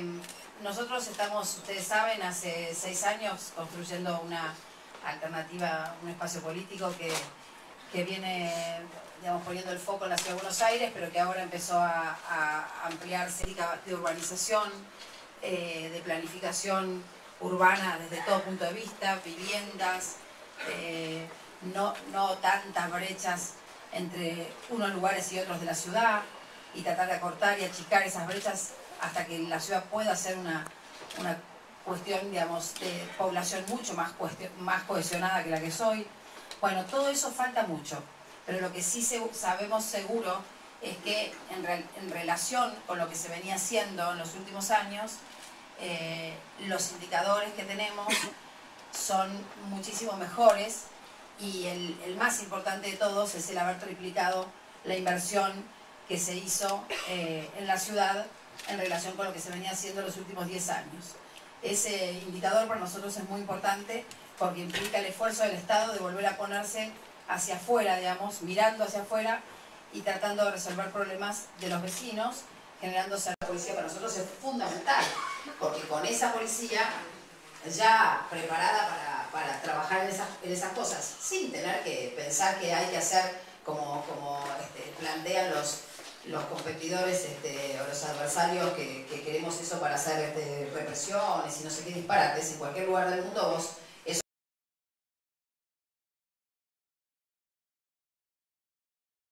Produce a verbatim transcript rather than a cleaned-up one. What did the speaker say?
Eh, nosotros estamos, ustedes saben, hace seis años construyendo una alternativa, un espacio político que, que viene, digamos, poniendo el foco en la Ciudad de Buenos Aires, pero que ahora empezó a, a ampliarse de urbanización, eh, de planificación urbana desde todo punto de vista, viviendas, eh, no, no tantas brechas entre unos lugares y otros de la ciudad, y tratar de acortar y achicar esas brechas hasta que la ciudad pueda ser una, una cuestión, digamos, de población mucho más, más cohesionada que la que soy. Bueno, todo eso falta mucho, pero lo que sí se, sabemos seguro es que en, re, en relación con lo que se venía haciendo en los últimos años, eh, los indicadores que tenemos son muchísimo mejores, y el, el más importante de todos es el haber triplicado la inversión que se hizo eh, en la ciudad en relación con lo que se venía haciendo en los últimos diez años. Ese indicador para nosotros es muy importante porque implica el esfuerzo del Estado de volver a ponerse hacia afuera, digamos, mirando hacia afuera y tratando de resolver problemas de los vecinos, generándose. La policía para nosotros es fundamental, porque con esa policía ya preparada para, para trabajar en esas, en esas cosas, sin tener que pensar que hay que hacer como, como este, plantean los, los competidores este, o los adversarios que, que queremos eso para hacer este, represiones y no sé qué disparates. En cualquier lugar del mundo vos